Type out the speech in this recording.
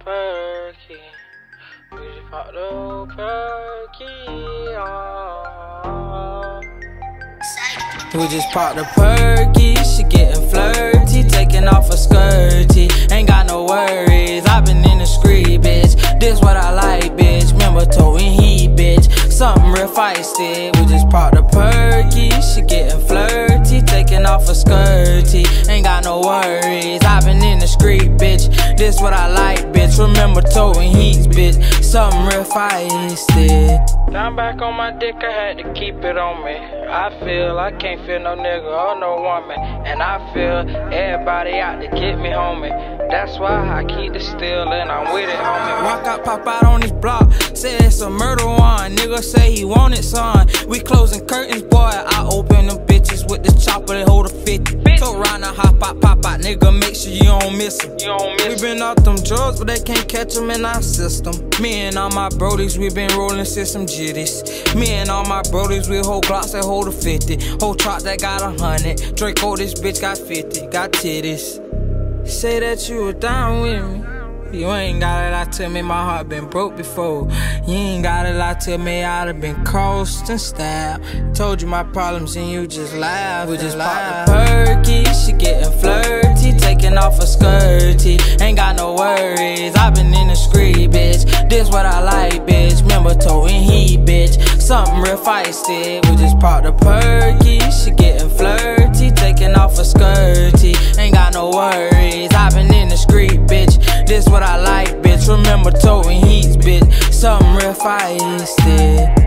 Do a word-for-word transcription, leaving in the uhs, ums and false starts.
perky. We just popped the perky. Oh. We just popped the perky. She getting flirty, taking off her skirty. Ain't got no worries. I been in the street, bitch. This what I like, bitch. Remember towing heat, bitch. Something real feisty. We just popped the perky. She getting flirty, taking off her skirty. Ain't got no worries. I been in the street, bitch. This what I like, bitch. Remember towing heat, bitch. Something real feisty. Down back on my dick, I had to keep it on me. I feel I can't feel no nigga or no woman, and I feel everybody out to get me, homie. That's why I keep the steel and I'm with it, homie. Walk out, pop out on this block, say it's a murder one. Nigga say he want it, son. We closing curtains, boy. I open them bitches with the chopper, they hold a fifty. So round and hop out, pop out, nigga. Make sure you don't miss them. You don't miss we been off them drugs, but they can't catch them in our system. Me and all my brodies, we been rolling since some jitties. Me and all my brodies, we hold glocks that hold a fifty. Whole truck that got a hundred. Draco, this bitch got fifty, got titties. Say that you were down with me. You ain't gotta lie to me, my heart been broke before. You ain't gotta lie to me, I'd have been crossed and stabbed. Told you my problems and you just laughed. We just popped the perky, she getting flirty, taking off her skirty. Ain't got no worries, I been in the street, bitch. This what I like, bitch. Remember towing heat, bitch. Something real feisty. We just popped the perky, she getting flirty, taking off her skirty. Ain't got no worries, I been in the street, bitch. This what I like, bitch. Remember towing heat, bitch. Something real feisty.